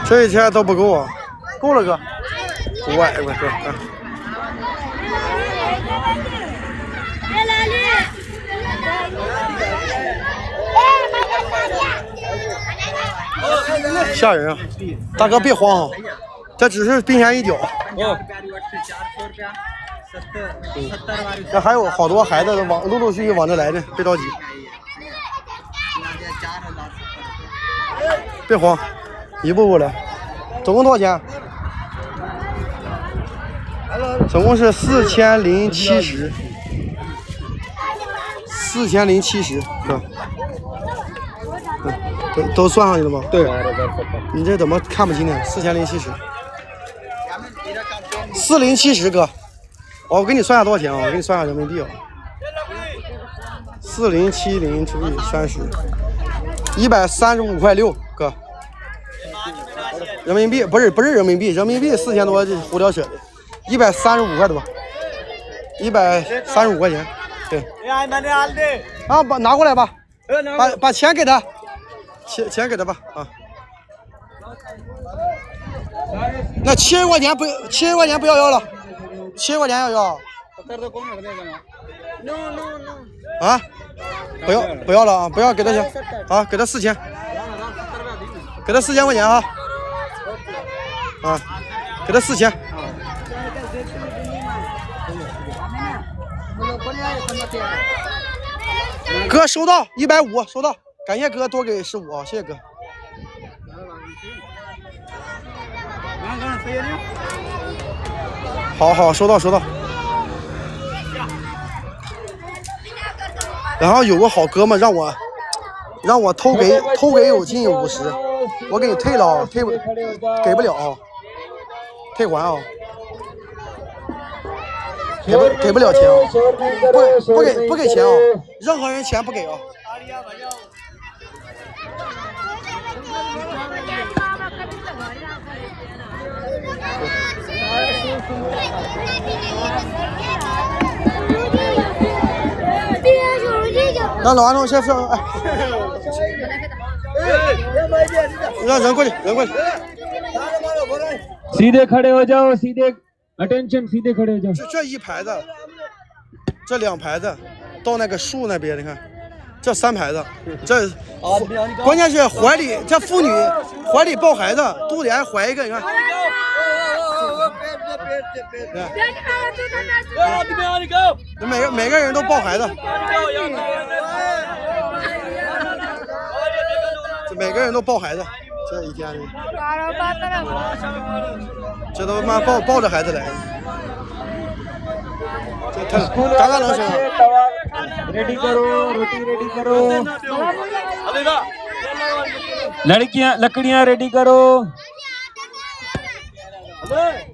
这钱都不够啊，够了哥，500块哥。吓人啊！大哥别慌啊，这只是冰山一角。这还有好多孩子陆陆续续往这来呢，别着急，别慌，一步步来。总共多少钱？总共是4070，4070哥。都算上去了吗？对。你这怎么看不清呢？4070哥。我给你算下多少钱啊？我给你算下人民币啊。4070除以30，135.6块哥。人民币不是人民币，人民币4000多胡聊扯的，135块多，135块钱。对。啊，拿过来吧，把钱给他。钱给他吧啊！那70块钱不要了，70块钱要。啊！不要了啊！不要给他钱啊！给他4000，给他4000块钱啊！啊，给他4000。哥收到150，收到。感谢哥多给15，谢谢哥。好，收到。然后有个好哥们让我偷给有近50，我给你退了啊，给不了，退还啊，给不了钱啊，不给钱啊，任何人钱不给啊。让老安东先上，哎，让人过去。 सीधे खड़े हो जाओ, सीधे attention, सीधे खड़े हो जाओ。 这一排子，这2排子，到那个树那边，你看，这3排子，这关键是怀里这妇女怀里抱孩子，肚里还怀一个，你看。每个人都抱孩子，每个人都抱孩子，这一天，这都妈抱着孩子来，这他嘎嘎能生。 रेडी करो, रोटी रेडी करो, लड़कियां लकड़ियां रेडी करो।